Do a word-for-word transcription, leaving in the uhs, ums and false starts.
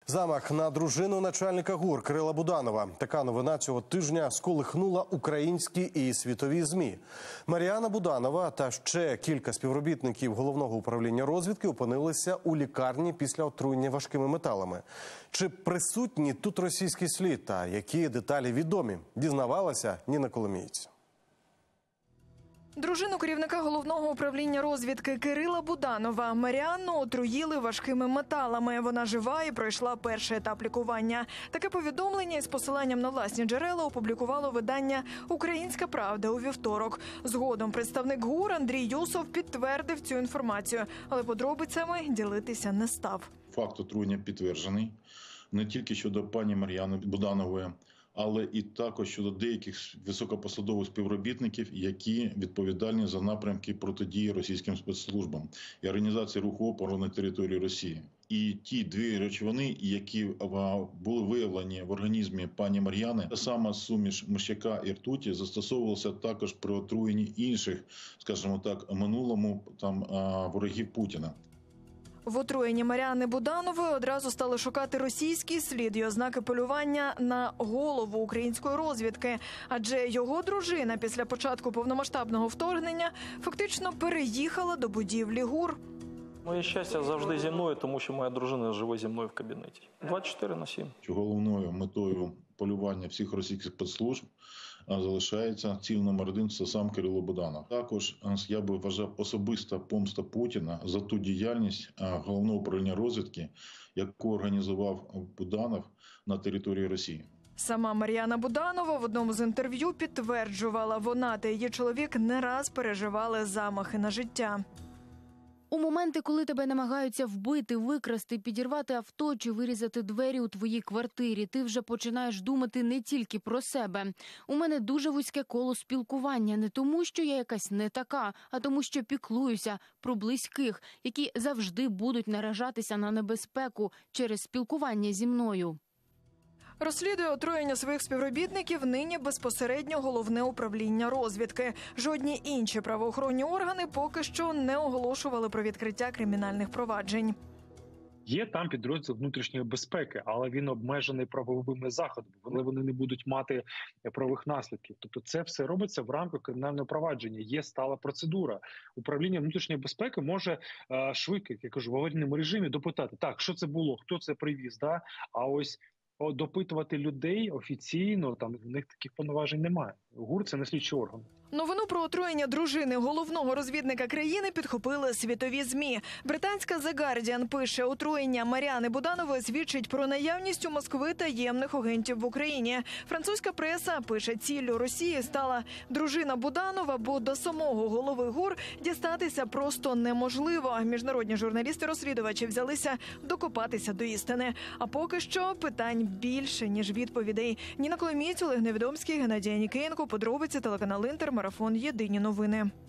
Замах на дружину начальника ГУР Кирила Буданова. Така новина цього тижня сколихнула українські і світові ЗМІ. Мар'яна Буданова та ще кілька співробітників Головного управління розвідки опинилися у лікарні після отруєння важкими металами. Чи присутні тут російський слід та які деталі відомі, дізнавалася Ніна Коломієць. Дружину керівника Головного управління розвідки Кирила Буданова Мар'яну отруїли важкими металами. Вона жива і пройшла перший етап лікування. Таке повідомлення із посиланням на власні джерела опублікувало видання «Українська правда» у вівторок. Згодом представник ГУР Андрій Юсов підтвердив цю інформацію, але подробицями ділитися не став. Факт отруєння підтверджений не тільки щодо пані Мар'яни Буданової, але і також щодо деяких високопосадових співробітників, які відповідальні за напрямки протидії російським спецслужбам і організації руху опору на території Росії. І ті дві речовини, які були виявлені в організмі пані Мар'яни, та сама суміш миш'яка і ртуті застосовувалася також при отруєнні інших, скажімо так, минулому там ворогів Путіна. В отруєнні Мар'яни Буданової одразу стали шукати російський слід і ознаки полювання на голову української розвідки. Адже його дружина після початку повномасштабного вторгнення фактично переїхала до будівлі ГУР. Моє щастя завжди зі мною, тому що моя дружина живе зі мною в кабінеті. двадцять чотири на сім. Головною метою полювання всіх російських спецслужб залишається ціль номер один – це сам Кирило Буданов. Також я би вважав особиста помста Путіна за ту діяльність Головного управління розвідки, яку організував Буданов на території Росії. Сама Мар'яна Буданова в одному з інтерв'ю підтверджувала, вона та її чоловік не раз переживали замахи на життя. У моменти, коли тебе намагаються вбити, викрасти, підірвати авто чи вирізати двері у твоїй квартирі, ти вже починаєш думати не тільки про себе. У мене дуже вузьке коло спілкування, не тому, що я якась не така, а тому, що піклуюся про близьких, які завжди будуть наражатися на небезпеку через спілкування зі мною. Розслідує отруєння своїх співробітників нині безпосередньо Головне управління розвідки. Жодні інші правоохоронні органи поки що не оголошували про відкриття кримінальних проваджень. Є там підрозділ внутрішньої безпеки, але він обмежений правовими заходами. Вони, вони не будуть мати правових наслідків. Тобто це все робиться в рамках кримінального провадження. Є стала процедура. Управління внутрішньої безпеки може е, швидко, як я кажу, в аварійному режимі допитати, так, що це було, хто це привіз, да? А ось допитувати людей офіційно, там в них таких повноважень немає. ГУР – це не слідчий орган. Новину про отруєння дружини головного розвідника країни підхопили світові ЗМІ. Британська The Guardian пише, отруєння Мар'яни Буданової свідчить про наявність у Москви таємних агентів в Україні. Французька преса пише, ціллю Росії стала дружина Буданова, бо до самого голови ГУР дістатися просто неможливо. Міжнародні журналісти-розслідувачі взялися докопатися до істини. А поки що питань більше, ніж відповідей. Ніна Коломієць, Олег Невідомський, Геннадій Анікієнко. Подробиці, телеканал Інтер, марафон «Єдині новини».